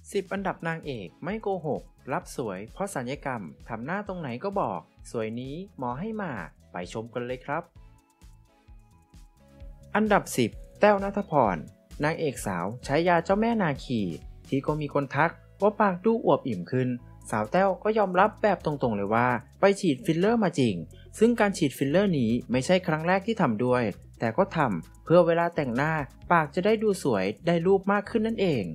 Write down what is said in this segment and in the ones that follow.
10อันดับนางเอกไม่โกหกรับสวยเพราะศัลยกรรมทำหน้าตรงไหนก็บอกสวยนี้หมอให้มาไปชมกันเลยครับอันดับ10แต้วณัฐพรนางเอกสาวใช้ยาเจ้าแม่นาคีที่ก็มีคนทักว่าปากดูอวบอิ่มขึ้นสาวแต้วก็ยอมรับแบบตรงๆเลยว่าไปฉีดฟิลเลอร์มาจริงซึ่งการฉีดฟิลเลอร์นี้ไม่ใช่ครั้งแรกที่ทำด้วยแต่ก็ทำเพื่อเวลาแต่งหน้าปากจะได้ดูสวยได้รูปมากขึ้นนั่นเอง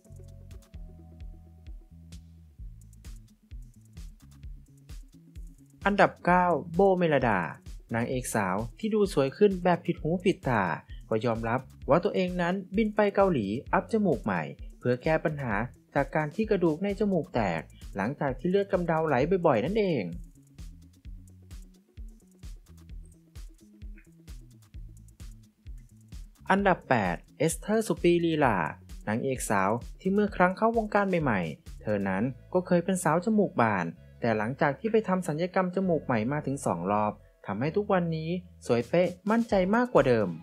อันดับ9โบเมลดานางเอกสาวที่ดูสวยขึ้นแบบผิดหูผิดตาก็ยอมรับว่าตัวเองนั้นบินไปเกาหลีอัพจมูกใหม่เพื่อแก้ปัญหาจากการที่กระดูกในจมูกแตกหลังจากที่เลือดกำเดาไหลบ่อยๆนั่นเองอันดับ8เอสเธอร์สุปีลีลานางเอกสาวที่เมื่อครั้งเข้าวงการใหม่ๆเธอนั้นก็เคยเป็นสาวจมูกบานแต่หลังจากที่ไปทำศัลยกรรมจมูกใหม่มาถึง2รอบทำให้ทุกวันนี้สวยเป๊ะมั่นใจมากกว่าเดิม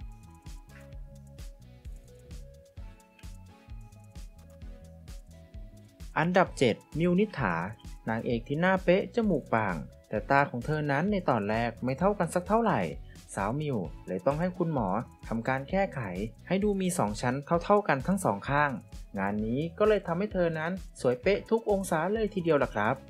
อันดับ7มิวนิษฐานางเอกที่หน้าเป๊ะจมูกป่างแต่ตาของเธอนั้นในตอนแรกไม่เท่ากันสักเท่าไหร่สาวมิวเลยต้องให้คุณหมอทำการแก้ไขให้ดูมี2ชั้นเท่ากันทั้ง2ข้างงานนี้ก็เลยทำให้เธอนั้นสวยเป๊ะทุกองศาเลยทีเดียวล่ะครับ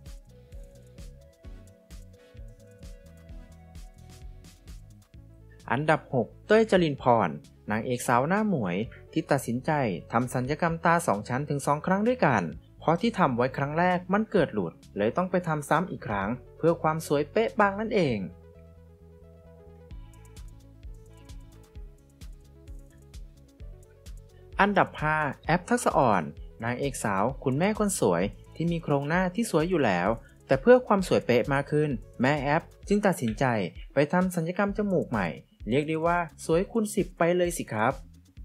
อันดับ6เต้ยจรินพรนางเอกสาวหน้าหมวยที่ตัดสินใจทำศัลยกรรมตา2ชั้นถึง2ครั้งด้วยกันเพราะที่ทำไว้ครั้งแรกมันเกิดหลุดเลยต้องไปทำซ้ำอีกครั้งเพื่อความสวยเป๊ะบางนั่นเองอันดับ5แอปทักษะอ่อนนางเอกสาวคุณแม่คนสวยที่มีโครงหน้าที่สวยอยู่แล้วแต่เพื่อความสวยเป๊ะมากขึ้นแม่แอปจึงตัดสินใจไปทำศัลยกรรมจมูกใหม่เรียกได้ว่าสวยคูณ10ไปเลยสิครับ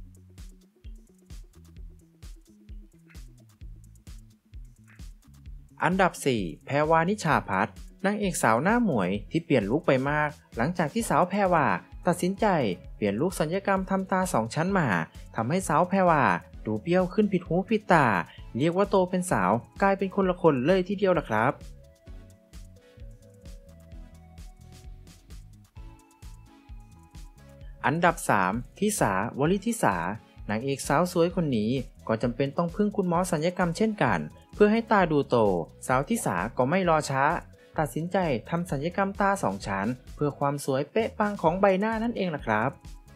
อันดับ4แพรวานิชาพัฒน์นางเอกสาวหน้าหมวยที่เปลี่ยนลุคไปมากหลังจากที่สาวแพรวาตัดสินใจเปลี่ยนลุคศัลยกรรมทำตา2ชั้นมาทำให้สาวแพรวาดูเบี้ยวขึ้นผิดหูผิดตาเรียกว่าโตเป็นสาวกลายเป็นคนละคนเลยทีเดียวล่ะครับอันดับ3ทิสาวลิทิสานางเอกสาวสวยคนนี้ก็จำเป็นต้องพึ่งคุณหมอศัลยกรรมเช่นกันเพื่อให้ตาดูโตสาวทิสาก็ไม่รอช้าตัดสินใจทำศัลยกรรมตา2ชั้นเพื่อความสวยเป๊ะปังของใบหน้านั่นเองล่ะครับ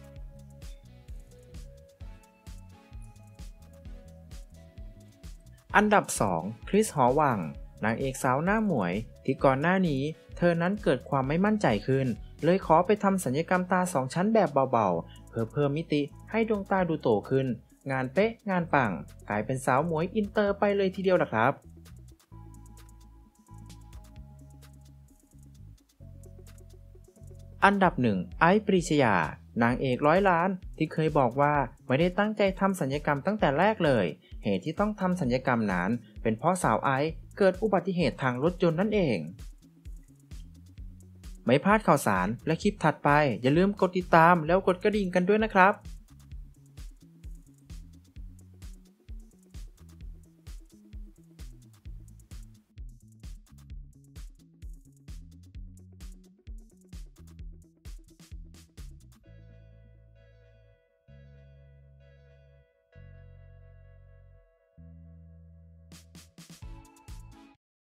อันดับ2คริสหอวังนางเอกสาวหน้าหมวยที่ก่อนหน้านี้เธอนั้นเกิดความไม่มั่นใจขึ้นเลยขอไปทำศัลยกรรมตา2ชั้นแบบเบาๆเพื่อเพิ่มมิติให้ดวงตาดูโตขึ้นงานเป๊ะงานปังกลายเป็นสาวหมวยอินเตอร์ไปเลยทีเดียวล่ะครับอันดับ1ไอซ์ปรีชยานางเอก100 ล้านที่เคยบอกว่าไม่ได้ตั้งใจทำศัลยกรรมตั้งแต่แรกเลยเหตุที่ต้องทำศัลยกรรมนั้นเป็นเพราะสาวไอซ์เกิดอุบัติเหตุทางรถยนต์นั่นเองไม่พลาดข่าวสารและคลิปถัดไปอย่าลืมกดติดตามแล้วกดกระดิ่งกันด้วยนะครับ